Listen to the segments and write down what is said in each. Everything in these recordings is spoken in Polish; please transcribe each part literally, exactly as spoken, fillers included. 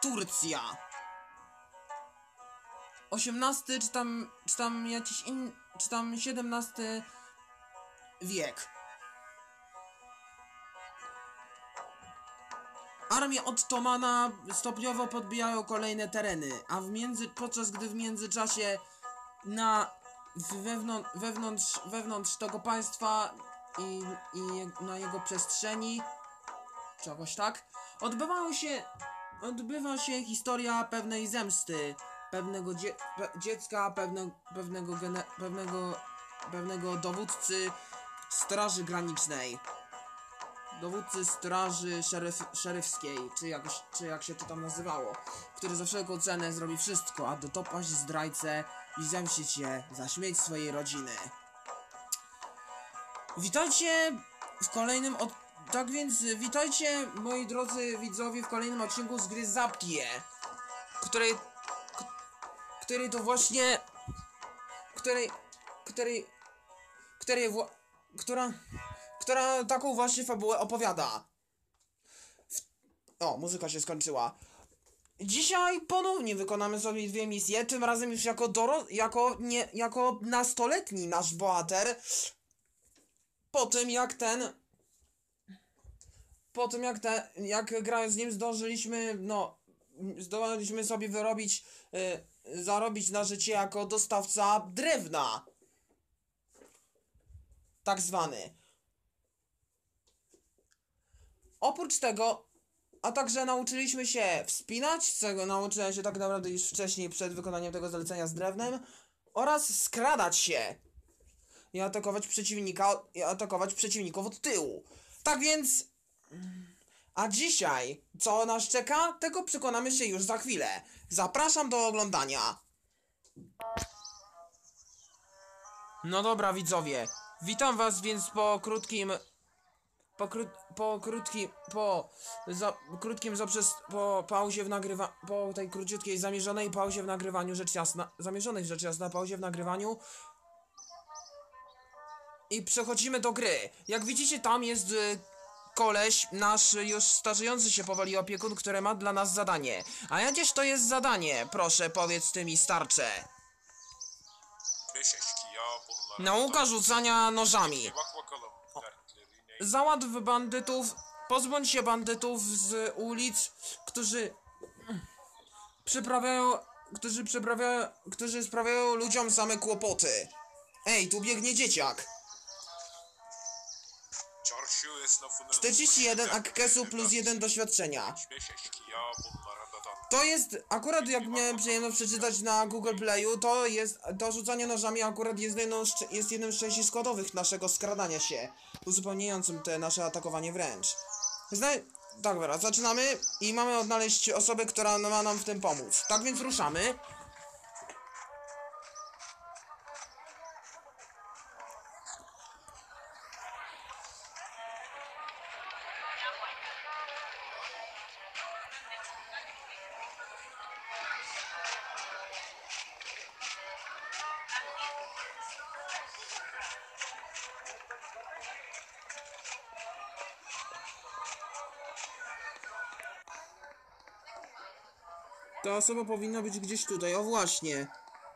Turcja. osiemnasty czy tam, czy tam jakiś in, czy tam siedemnasty wiek. Armie Ottomana stopniowo podbijają kolejne tereny, a w między, podczas gdy w międzyczasie na wewnątrz, wewnątrz, wewnątrz tego państwa i, i na jego przestrzeni czegoś tak odbywają się odbywa się historia pewnej zemsty, pewnego dzie, pe, dziecka, pewne, pewnego, gene, pewnego pewnego dowódcy Straży Granicznej. Dowódcy Straży szeryf, Szeryfskiej, czy, jakoś, czy jak się to tam nazywało, który za wszelką cenę zrobi wszystko, aby dopaść zdrajcę i zemścić się za śmierć swojej rodziny. Witajcie w kolejnym od... Tak więc witajcie, moi drodzy widzowie, w kolejnym odcinku z gry Zaptie, której... której to właśnie... której... której... której... wła... która... która taką właśnie fabułę opowiada. O, muzyka się skończyła. Dzisiaj ponownie wykonamy sobie dwie misje, tym razem już jako doro... jako nie... jako nastoletni nasz bohater. Po tym jak ten... Po tym jak ten... jak grając z nim zdążyliśmy, no... zdołaliśmy sobie wyrobić... Yy, zarobić na życie jako dostawca drewna. Tak zwany. Oprócz tego, a także nauczyliśmy się wspinać, czego nauczyłem się tak naprawdę już wcześniej przed wykonaniem tego zalecenia z drewnem, oraz skradać się i atakować przeciwnika, i atakować przeciwników od tyłu. Tak więc, a dzisiaj, co nas czeka, tego przekonamy się już za chwilę. Zapraszam do oglądania. No dobra, widzowie, witam was więc po krótkim... Po, kró po krótkim, po za krótkim zaprzez, po pauzie w nagrywa, po tej króciutkiej zamierzonej pauzie w nagrywaniu, rzecz jasna, zamierzonej rzecz jasna pauzie w nagrywaniu. I przechodzimy do gry. Jak widzicie, tam jest y, koleś, nasz już starzejący się powoli opiekun, który ma dla nas zadanie. A jakież to jest zadanie? Proszę, powiedz mi, starcze. Nauka rzucania nożami. Załatw bandytów, pozbądź się bandytów z ulic, którzy przyprawiają, którzy przyprawiają, którzy sprawiają ludziom same kłopoty. Ej, tu biegnie dzieciak. czterdzieści jeden akkesu plus jeden doświadczenia. To jest, akurat jak miałem przyjemność przeczytać na Google Playu, to jest, to rzucanie nożami akurat jest jedną, jest jednym z części składowych naszego skradania się, uzupełniającym te nasze atakowanie wręcz. Zna tak, dobra, zaczynamy i mamy odnaleźć osobę, która ma nam w tym pomóc. Tak więc ruszamy. Ta osoba powinna być gdzieś tutaj, o właśnie.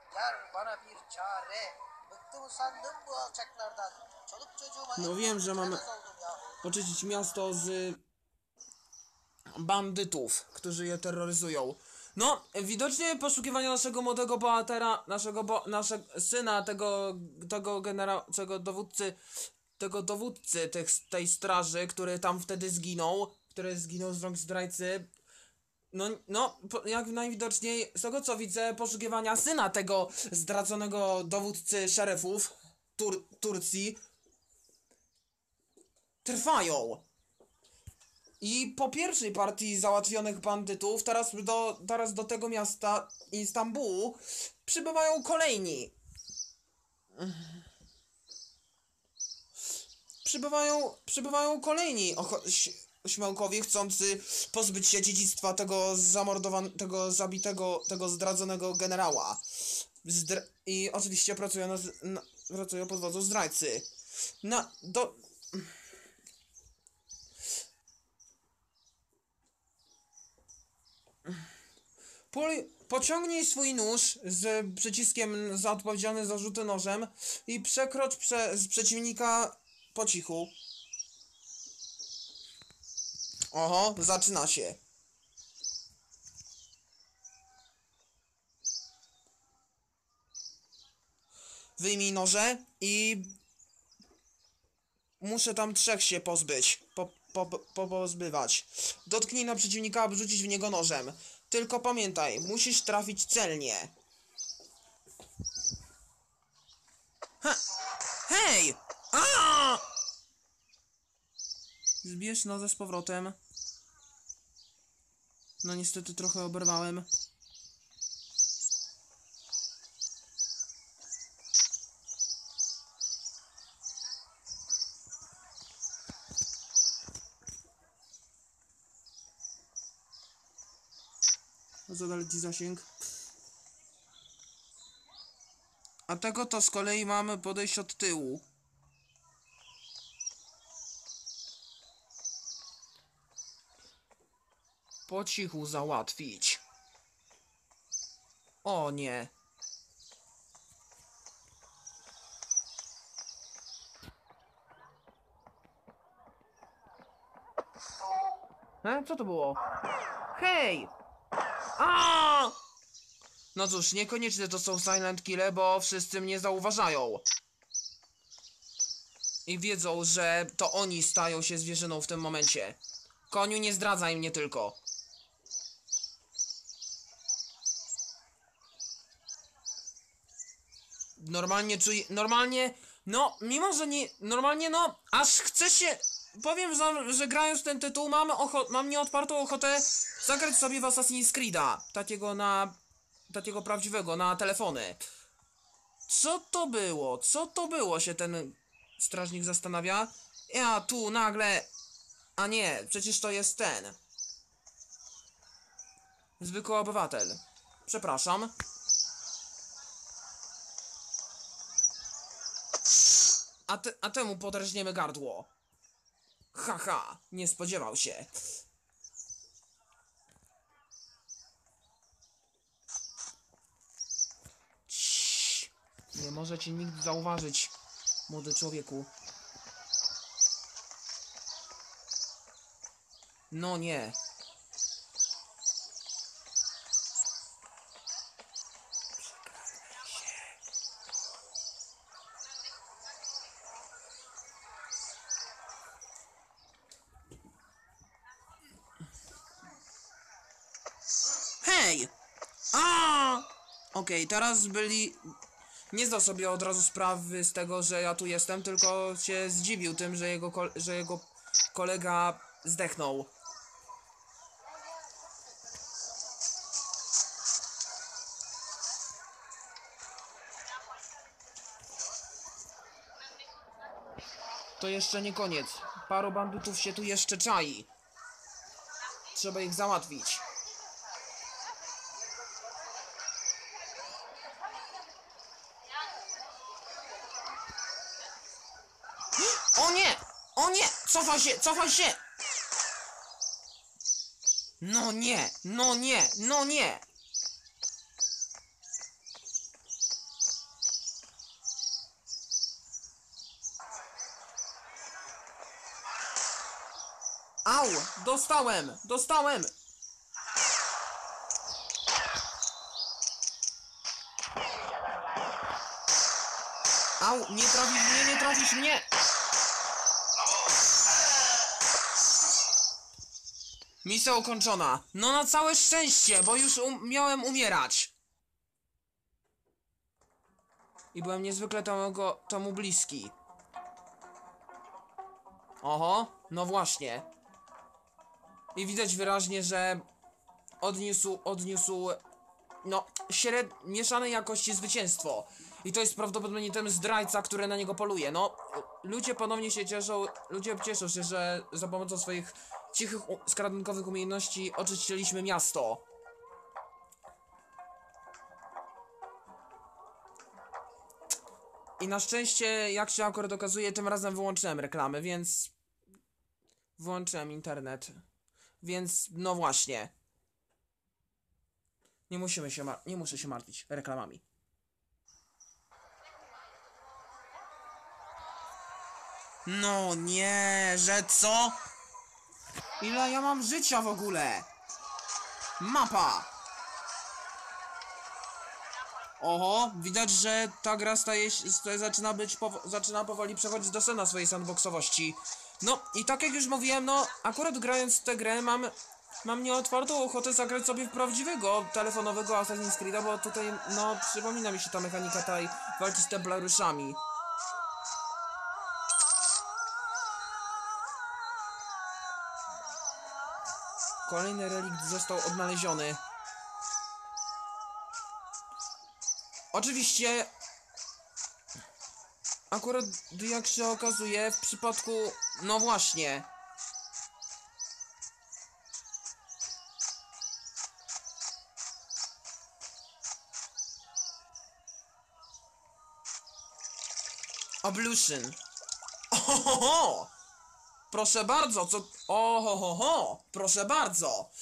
No wiem, że mamy oczyścić miasto z bandytów, którzy je terroryzują. No, widocznie poszukiwania naszego młodego bohatera, naszego bo, naszego syna, tego, tego generała, tego dowódcy, tego dowódcy tych, tej straży, który tam wtedy zginął, który zginął z rąk zdrajcy. No, no, jak najwidoczniej, z tego co widzę, poszukiwania syna tego zdradzonego dowódcy szeryfów Tur Turcji trwają. I po pierwszej partii załatwionych bandytów, teraz do, teraz do tego miasta Istambułu przybywają kolejni. Przybywają, przybywają kolejni śmiałkowie chcący pozbyć się dziedzictwa tego zamordowanego, tego zabitego, tego zdradzonego generała. Zdra I oczywiście pracują, na, na, pracują pod wodzą zdrajcy. Na, do... Pol pociągnij swój nóż z przyciskiem za odpowiedzialny za rzuty nożem i przekrocz prze z przeciwnika po cichu. Oho, zaczyna się. Wyjmij noże i... Muszę tam trzech się pozbyć. Po, po, po, pozbywać. Dotknij na przeciwnika, aby rzucić w niego nożem. Tylko pamiętaj, musisz trafić celnie. Ha! Hej! A! Zbierz nozę z powrotem. No niestety trochę oberwałem. Za daleki zasięg. A tego to z kolei mamy podejść od tyłu. Po cichu załatwić. O nie. E? Co to było? Hej! A! No cóż, niekoniecznie to są silent kille, bo wszyscy mnie zauważają. I wiedzą, że to oni stają się zwierzyną w tym momencie. Koniu, nie zdradzaj mnie tylko. Normalnie czuję... Normalnie... No, mimo że nie... Normalnie no... Aż chcę się... Powiem, że, że grając ten tytuł mam, ocho mam nieodpartą ochotę zagrać sobie w Assassin's Creed'a. Takiego na... Takiego prawdziwego, na telefony. Co to było? Co to było, się ten strażnik zastanawia? Ja tu nagle... A nie, przecież to jest ten. Zwykły obywatel. Przepraszam. A, te, a temu podrażniemy gardło. Haha, ha, nie spodziewał się. Ciii. Nie może cię nikt zauważyć, młody człowieku. No nie. Hej! A! Okej, okay, teraz byli... Nie zdał sobie od razu sprawy z tego, że ja tu jestem, tylko się zdziwił tym, że jego, ko że jego kolega zdechnął. To jeszcze nie koniec. Paru bandytów się tu jeszcze czai. Trzeba ich załatwić. O nie! O nie! Cofaj się! Cofaj się! No nie! No nie! No nie! Au! Dostałem! Dostałem! Au! Nie trafisz mnie! Nie trafisz mnie! Misja ukończona. No na całe szczęście, bo już um miałem umierać. I byłem niezwykle temu, temu bliski. Oho, no właśnie. I widać wyraźnie, że odniósł, odniósł, no, śred... mieszanej jakości zwycięstwo. I to jest prawdopodobnie ten zdrajca, który na niego poluje. No, ludzie ponownie się cieszą, ludzie cieszą się, że za pomocą swoich cichych, skradunkowych umiejętności oczyściliśmy miasto. I na szczęście, jak się akurat okazuje, tym razem wyłączyłem reklamy, więc... Włączyłem internet. Więc, no właśnie. Nie musimy się mar- nie muszę się martwić reklamami. No nie, że co? Ile ja mam życia w ogóle? Mapa! Oho, widać, że ta gra staje się, staje, zaczyna być, powo zaczyna powoli przechodzić do scena swojej sandboxowości. No i tak jak już mówiłem, no akurat grając w tę grę mam, mam nieotwartą ochotę zagrać sobie w prawdziwego telefonowego Assassin's Creed'a, bo tutaj, no, przypomina mi się ta mechanika tej walki z templariuszami. Kolejny relikt został odnaleziony. Oczywiście, akurat jak się okazuje, w przypadku, no właśnie, Ablution. Ohoho! Proszę bardzo, co... Ohoho! Proszę bardzo!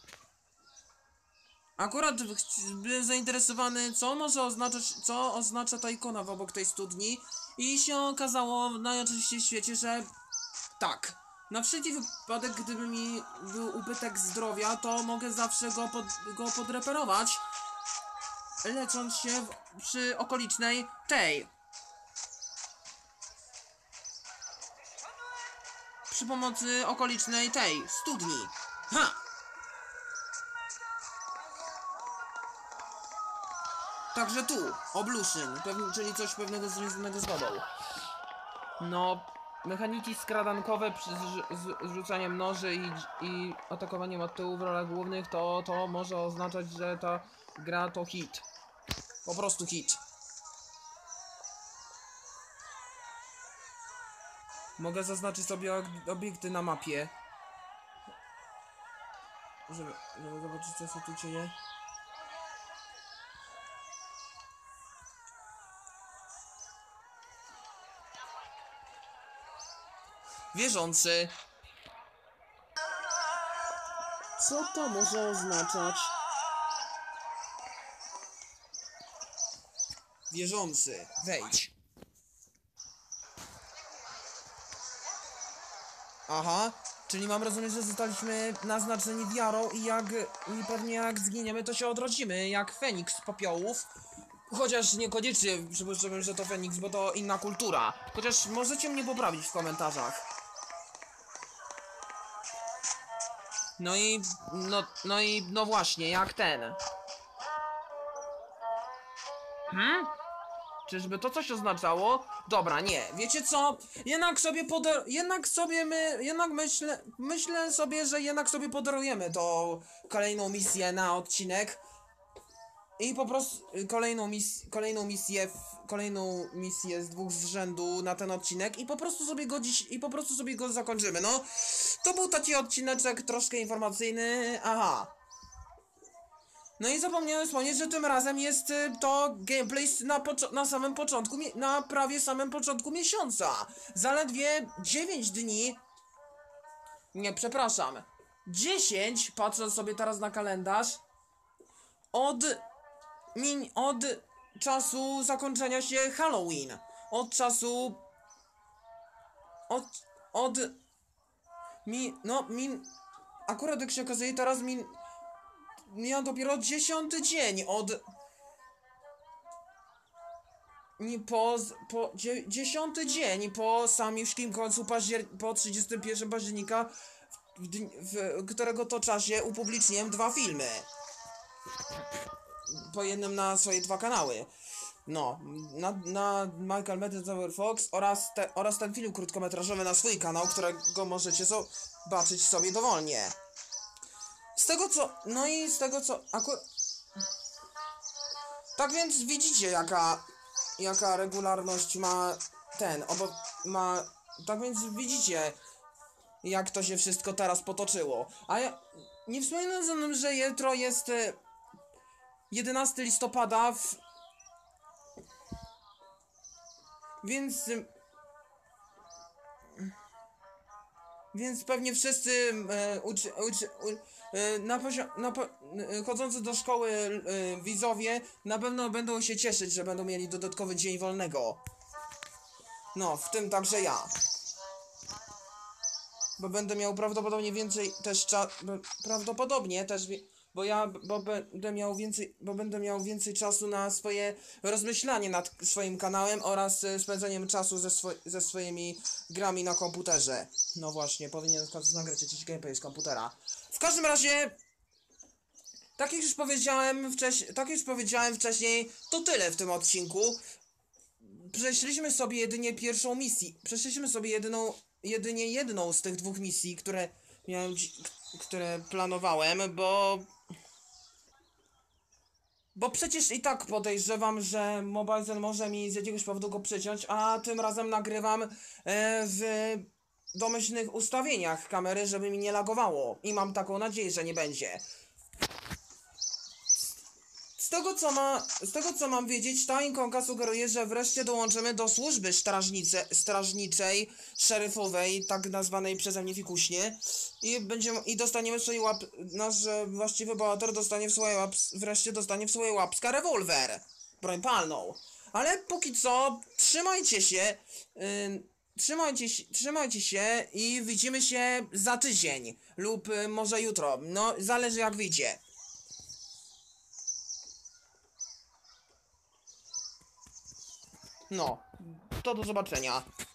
Akurat byłem zainteresowany, co może oznaczać, co oznacza ta ikona w obok tej studni i się okazało najoczywiściej w świecie, że tak. Na wszelki wypadek, gdyby mi był ubytek zdrowia, to mogę zawsze go, pod, go podreperować, lecząc się w, przy okolicznej tej. Przy pomocy okolicznej tej studni. Ha! Także tu, Ablution, czyli coś pewnego związanego z wodą. No, mechaniki skradankowe przy zrzucaniem noży i, i atakowaniem od tyłu w rolach głównych, to, to może oznaczać, że ta gra to hit. Po prostu hit. Mogę zaznaczyć sobie obiekty na mapie. Żeby, żeby zobaczyć, co się tu dzieje. Wierzący. Co to może oznaczać? Wierzący. Wejdź. Aha. Czyli mam rozumieć, że zostaliśmy naznaczeni wiarą i jak... i pewnie jak zginiemy, to się odrodzimy, jak Feniks z popiołów. Chociaż niekoniecznie przypuszczam, że to Feniks, bo to inna kultura. Chociaż możecie mnie poprawić w komentarzach. No i... no, no i... no właśnie, jak ten. Hmm? Czyżby to coś oznaczało? Dobra, nie. Wiecie co? Jednak sobie poder... Jednak sobie my... Jednak myślę... Myślę sobie, że jednak sobie podarujemy tą kolejną misję na odcinek. I po prostu kolejną, mis kolejną misję, w, kolejną misję z dwóch z rzędu na ten odcinek i po prostu sobie go dziś, i po prostu sobie go zakończymy, no. To był taki odcineczek troszkę informacyjny, aha. No i zapomniałem wspomnieć, że tym razem jest to gameplay na, na samym początku, na prawie samym początku miesiąca. Zaledwie dziewięć dni, nie, przepraszam, dziesięć, patrząc sobie teraz na kalendarz, od... Min od czasu zakończenia się Halloween. Od czasu... Od... Od... Mi... No, min... Akurat jak się okazuje, teraz min... Mija dopiero dziesiąty dzień od... Nie, po... po dzie, dziesiąty dzień po samiuszkim końcu paździer... po trzydziestego pierwszego października, w, w, w którego to czasie upubliczniłem dwa filmy. Po jednym na swoje dwa kanały. No, na, na Michael Madden Tower Fox oraz, te, oraz ten film krótkometrażowy na swój kanał, którego możecie zobaczyć sobie dowolnie. Z tego co... No i z tego co... Akurat... Tak więc widzicie jaka... Jaka regularność ma ten... Obo... Ma... Tak więc widzicie jak to się wszystko teraz potoczyło. A ja... Nie wspominając o tym, że jutro jest... jedenastego listopada w... Więc... Więc pewnie wszyscy e, uczy, uczy, u, e, na poziom, na po, e, chodzący do szkoły e, widzowie na pewno będą się cieszyć, że będą mieli dodatkowy dzień wolnego. No, w tym także ja. Bo będę miał prawdopodobnie więcej też czasu, prawdopodobnie też, bo ja, bo będę miał więcej, bo będę miał więcej czasu na swoje rozmyślanie nad swoim kanałem oraz e, spędzeniem czasu ze, swo ze swoimi grami na komputerze. No właśnie, powinien w końcu nagrać jakiś gameplay z komputera. W każdym razie, tak jak już powiedziałem wcześniej, tak jak już powiedziałem wcześniej, to tyle w tym odcinku. Przeszliśmy sobie jedynie pierwszą misję. Przeszliśmy sobie jedyną, jedynie jedną z tych dwóch misji, które miałem, które planowałem, bo... Bo przecież i tak podejrzewam, że Mobizen może mi z jakiegoś powodu go przyciąć, a tym razem nagrywam e, w domyślnych ustawieniach kamery, żeby mi nie lagowało. I mam taką nadzieję, że nie będzie. Z tego co ma, z tego co mam wiedzieć, ta ikonka sugeruje, że wreszcie dołączymy do służby strażnice, strażniczej, szeryfowej, tak nazwanej przeze mnie fikuśnie. I będziemy, i dostaniemy w swojej łap, nasz e, właściwy bohater dostanie w swoje łap, wreszcie dostanie w swoje łapska rewolwer. Broń palną. Ale póki co, trzymajcie się, yy, trzymajcie, trzymajcie się i widzimy się za tydzień. Lub yy, może jutro, no zależy jak wyjdzie. No, to do zobaczenia.